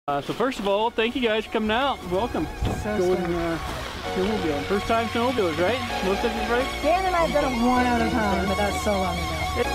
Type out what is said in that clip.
So first of all, thank you guys for coming out. Welcome. So Going snowmobiling. First time snowmobilers, right? Most of you, right? Dan and I've done it one other time, but that's so long ago.